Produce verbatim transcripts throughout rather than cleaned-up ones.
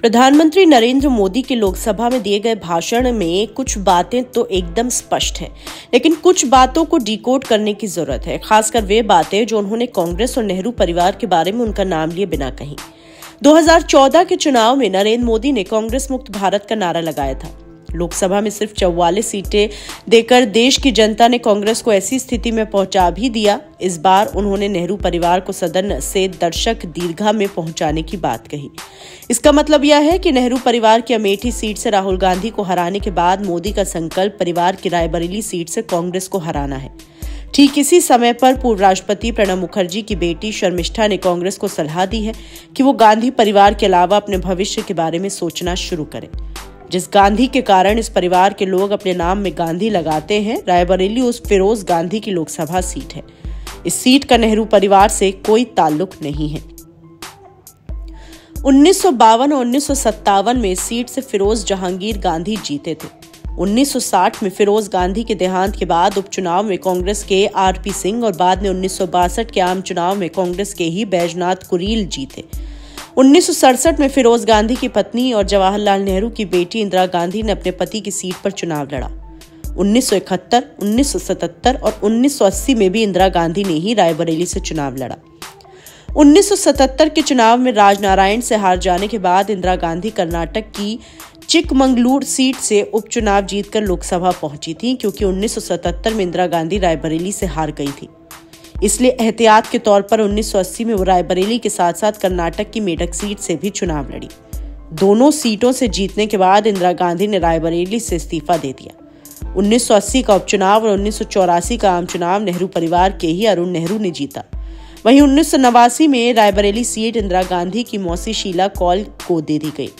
प्रधानमंत्री नरेंद्र मोदी के लोकसभा में दिए गए भाषण में कुछ बातें तो एकदम स्पष्ट हैं, लेकिन कुछ बातों को डिकोड करने की जरूरत है, खासकर वे बातें जो उन्होंने कांग्रेस और नेहरू परिवार के बारे में उनका नाम लिए बिना कहीं। दो हज़ार चौदह के चुनाव में नरेंद्र मोदी ने कांग्रेस मुक्त भारत का नारा लगाया था। लोकसभा में सिर्फ चौवालीस सीटें देकर देश की जनता ने कांग्रेस को ऐसी स्थिति में पहुंचा भी दिया। इस बार उन्होंने नेहरू परिवार को सदन से दर्शक दीर्घा में पहुंचाने की बात कही। इसका मतलब यह है कि नेहरू परिवार की अमेठी सीट से राहुल गांधी को हराने के बाद मोदी का संकल्प परिवार की रायबरेली सीट से कांग्रेस को हराना है। ठीक इसी समय पर पूर्व राष्ट्रपति प्रणब मुखर्जी की बेटी शर्मिष्ठा ने कांग्रेस को सलाह दी है कि वो गांधी परिवार के अलावा अपने भविष्य के बारे में सोचना शुरू करें। जिस गांधी के कारण इस परिवार के लोग अपने नाम में गांधी लगाते हैं, रायबरेली उस फिरोज गांधी की लोकसभा सीट है। इस सीट का नेहरू परिवार से कोई ताल्लुक नहीं है। उन्नीस सौ बावन और उन्नीस सौ सत्तावन में इस सीट से फिरोज जहांगीर गांधी जीते थे। उन्नीस सौ साठ में फिरोज गांधी के देहांत के बाद उपचुनाव में कांग्रेस के आर पी सिंह और बाद में उन्नीस सौ बासठ के आम चुनाव में कांग्रेस के ही बैजनाथ कुरील जीते। उन्नीस सौ सड़सठ में फिरोज गांधी की पत्नी और जवाहरलाल नेहरू की बेटी इंदिरा गांधी ने अपने पति की सीट पर चुनाव लड़ा। उन्नीस सौ इकहत्तर, उन्नीस सौ सतहत्तर और उन्नीस सौ अस्सी में भी इंदिरा गांधी ने ही रायबरेली से चुनाव लड़ा। उन्नीस सौ सतहत्तर के चुनाव में राजनारायण से हार जाने के बाद इंदिरा गांधी कर्नाटक की चिकमंगलूर सीट से उपचुनाव जीतकर लोकसभा पहुंची थी, क्योंकि उन्नीस सौ सतहत्तर में इंदिरा गांधी रायबरेली से हार गई थी। इसलिए एहतियात के तौर पर उन्नीस सौ अस्सी में वो रायबरेली के साथ साथ कर्नाटक की मेडक सीट से भी चुनाव लड़ी। दोनों सीटों से जीतने के बाद इंदिरा गांधी ने रायबरेली से इस्तीफा दे दिया। उन्नीस सौ अस्सी का उपचुनाव और उन्नीस सौ चौरासी का आम चुनाव नेहरू परिवार के ही अरुण नेहरू ने जीता। वहीं उन्नीस सौ नवासी में रायबरेली सीट इंदिरा गांधी की मौसी शीला कौल को दे दी गई,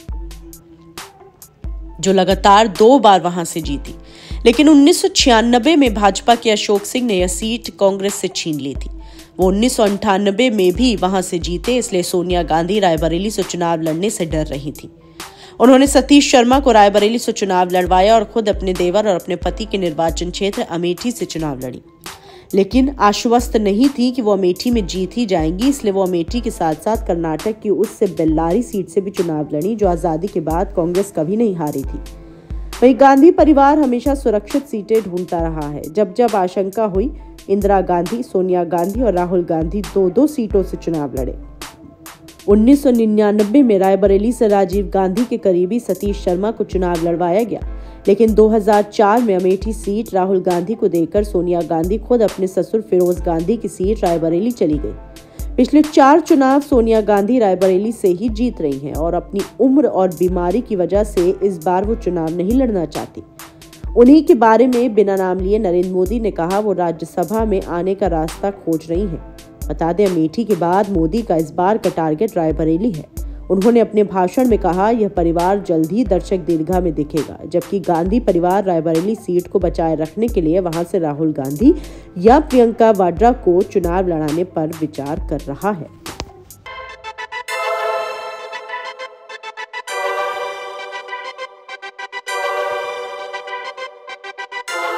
जो लगातार दो बार वहां से जीती। लेकिन उन्नीस सौ छियानबे में भाजपा के अशोक सिंह ने यह सीट कांग्रेस से छीन ली थी। वो उन्नीस सौ अंठानबे में भी वहां से जीते, इसलिए सोनिया गांधी रायबरेली से चुनाव लड़ने से डर रही थी। उन्होंने सतीश शर्मा को रायबरेली से चुनाव लड़वाया और खुद अपने देवर और अपने पति के निर्वाचन क्षेत्र अमेठी से चुनाव लड़ी, लेकिन आश्वस्त नहीं थी कि वो अमेठी में जीत ही जाएंगी। इसलिए वो अमेठी के साथ साथ कर्नाटक की उससे बेल्लारी सीट से भी चुनाव लड़ी, जो आजादी के बाद कांग्रेस कभी नहीं हारी थी। वहीं गांधी परिवार हमेशा सुरक्षित सीटें ढूंढता रहा है। जब जब आशंका हुई, इंदिरा गांधी, सोनिया गांधी और राहुल गांधी दो दो सीटों से चुनाव लड़े। उन्नीस सौ निन्यानबे में रायबरेली से राजीव गांधी के करीबी सतीश शर्मा को चुनाव लड़वाया गया, लेकिन दो हज़ार चार में अमेठी सीट राहुल गांधी को देकर सोनिया गांधी खुद अपने ससुर फिरोज गांधी की सीट रायबरेली चली गई। पिछले चार चुनाव सोनिया गांधी रायबरेली से ही जीत रही हैं और अपनी उम्र और बीमारी की वजह से इस बार वो चुनाव नहीं लड़ना चाहती। उन्हीं के बारे में बिना नाम लिए नरेंद्र मोदी ने कहा वो राज्यसभा में आने का रास्ता खोज रही हैं। बता दें, अमेठी के बाद मोदी का इस बार का टारगेट रायबरेली है। उन्होंने अपने भाषण में कहा, यह परिवार जल्द ही दर्शक दीर्घा में दिखेगा, जबकि गांधी परिवार रायबरेली सीट को बचाए रखने के लिए वहां से राहुल गांधी या प्रियंका वाड्रा को चुनाव लड़ाने पर विचार कर रहा है।